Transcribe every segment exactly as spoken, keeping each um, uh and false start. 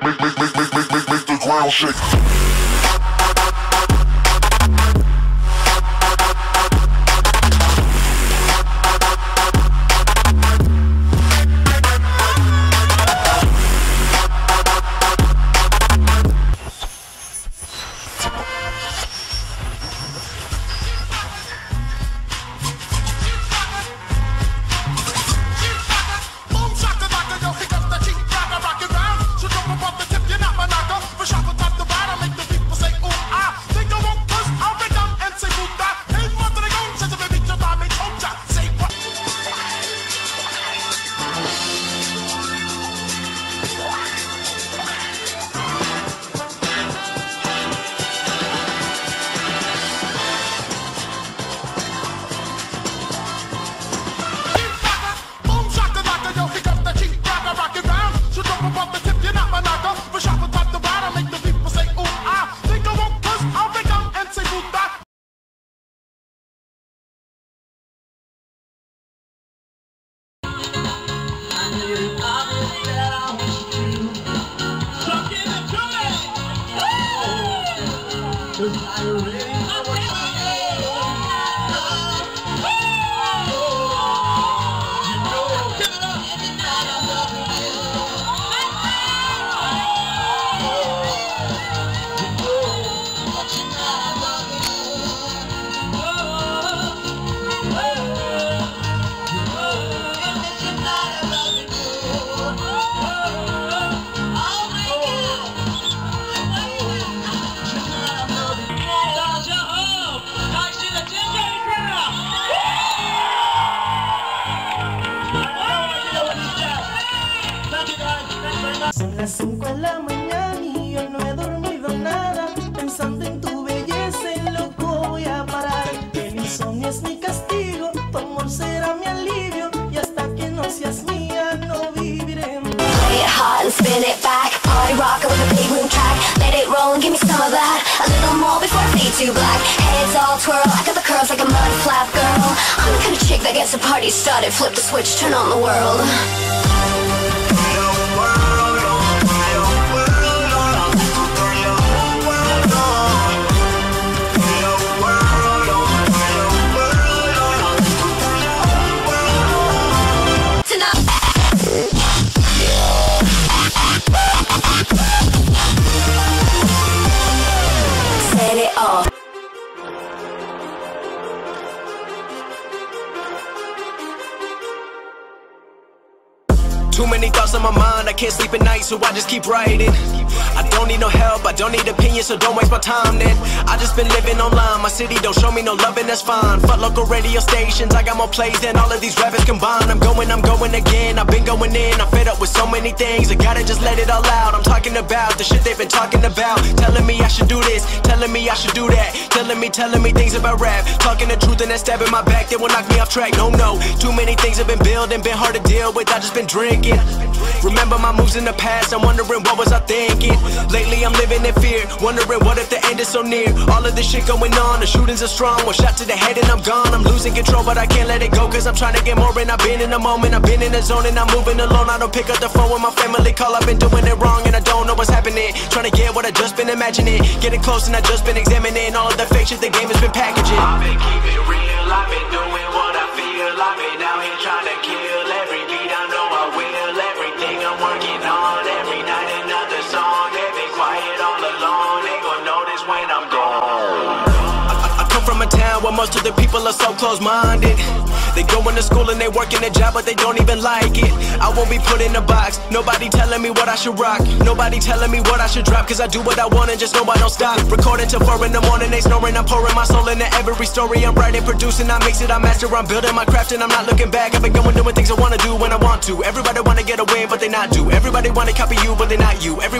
make, make, make, make, make, make, make the ground shake. Son las cinco de la mañana y yo no he dormido nada. Pensando en tu belleza, en loco voy a parar. El insomnio es mi castigo, tu amor será mi alivio. Y hasta que no seas mía, no viviré más. Play it hard and spin it back. Party rocker with a big room track. Let it roll and give me some of that. A little more before I fade to black. Heads all twirl, I got the curls like a mud flap girl. I'm the kind of chick that gets the party started. Flip the switch, turn on the world. Set it off. Too many thoughts on my mind, I can't sleep at night, so I just keep writing. I don't need no help, I don't need opinions, so don't waste my time then. I just been living online, my city don't show me no loving, that's fine. Fuck local radio stations, I got more plays than all of these rappers combined. I'm going, I'm going again, I've been going in, I'm fed up with so many things. I gotta just let it all out, I'm talking about the shit they've been talking about. Telling me I should do this, telling me I should do that. Telling me, telling me things about rap. Talking the truth and that stab in my back, that will knock me off track. No, no, too many things have been building, been hard to deal with, I just been drinking. Remember my moves in the past, I'm wondering what was I thinking. Lately I'm living in fear, wondering what if the end is so near. All of this shit going on, the shootings are strong. One shot to the head and I'm gone, I'm losing control but I can't let it go. Cause I'm trying to get more and I've been in the moment. I've been in the zone and I'm moving alone. I don't pick up the phone when my family call, I've been doing it wrong and I don't know what's happening. Trying to get what I just been imagining, getting close and I just been examining all of the fake shit the game has been packaging. I've been keeping it real, I've been doing what I feel. I've been out here trying to kill every beat, I know I will. Everything I'm working on, every night another song. They've been quiet all alone, they gon' notice when I'm gone. I, I come from a town where most of the people are so close-minded. They go into school and they work in a job but they don't even like it. I won't be put in a box, nobody telling me what I should rock. Nobody telling me what I should drop, cause I do what I want and just know I don't stop. Recording till four in the morning, they snoring, I'm pouring my soul into every story. I'm writing, producing, I mix it, I master, I'm building my craft and I'm not looking back. I've been going doing things I wanna do when I want to. Everybody wanna get a win but they not do. Everybody wanna copy you but they not you. Everybody wanna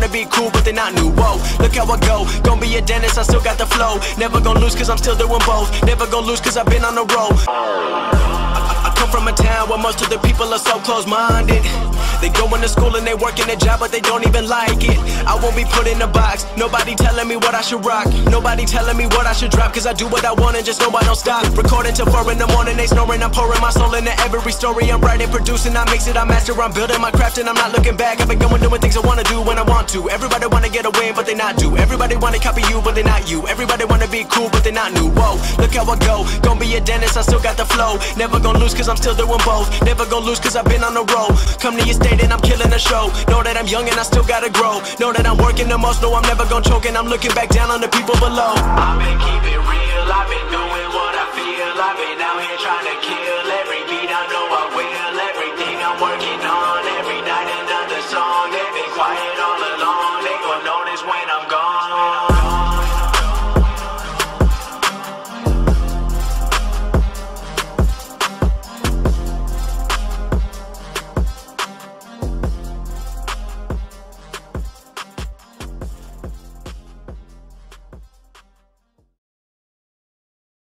be cool, but they're not new. Whoa, look how I go. Gonna be a dentist, I still got the flow. Never gonna lose cause I'm still doing both. Never gonna lose cause I've been on the road. I come from a town where most of the people are so close-minded. They going to school and they working a job, but they don't even like it. I won't be put in a box. Nobody telling me what I should rock. Nobody telling me what I should drop. Cause I do what I want and just know I don't stop. Recording till four in the morning, they snoring. I'm pouring my soul into every story. I'm writing, producing, I mix it, I master. I'm building my craft and I'm not looking back. I've been going doing things I wanna do when I want to. Everybody wanna get a win, but they not do. Everybody wanna copy you, but they not you. Everybody wanna be cool, but they not new. Whoa, look how I go. Gonna be a dentist, I still got the flow. Never gonna lose cause I'm still doing both. Never gonna lose cause I've been on the road. Come to your state and I'm killing the show. Know that I'm young and I still gotta grow. Know that I'm working the most, know I'm never gonna choke. And I'm looking back down on the people below. I've been keeping real, I've been doing